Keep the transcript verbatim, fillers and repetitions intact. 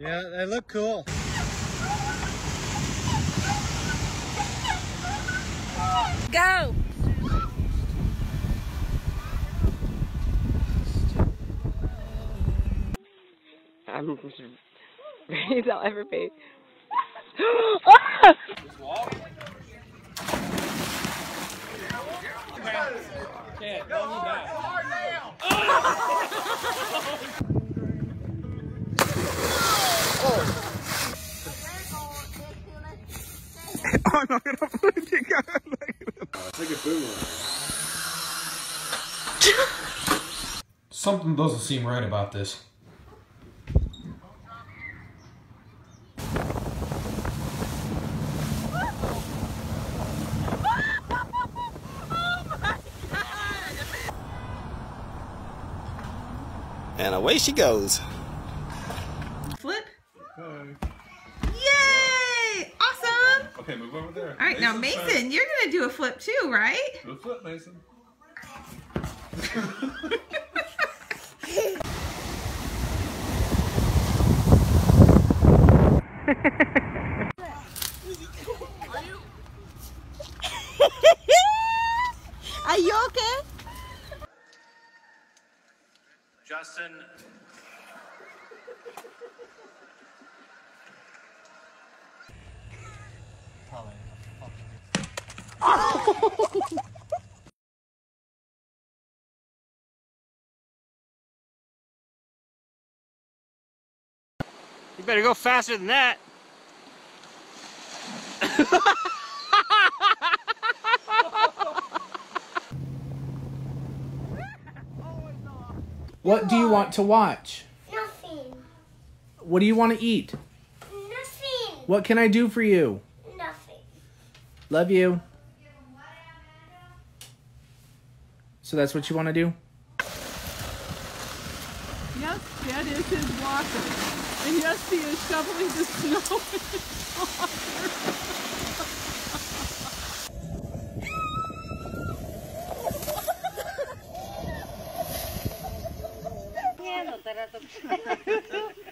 Yeah, they look cool. Go! I'm ready as I'll ever be. Just walk. Can't, don't move back. I'm not gonna put it together. It's like a boomerang. Something doesn't seem right about this. And away she goes. Flip. Okay. Yay! Awesome! Okay, move over there. All right, now Mason, you're gonna do a flip too, right? Do a flip, Mason. Are you okay? Justin. You better go faster than that. What do you want to watch? Nothing. What do you want to eat? Nothing. What can I do for you? Nothing. Love you. So that's what you want to do? Yes, that is his walker. And yes, he is shoveling the snow in his walker.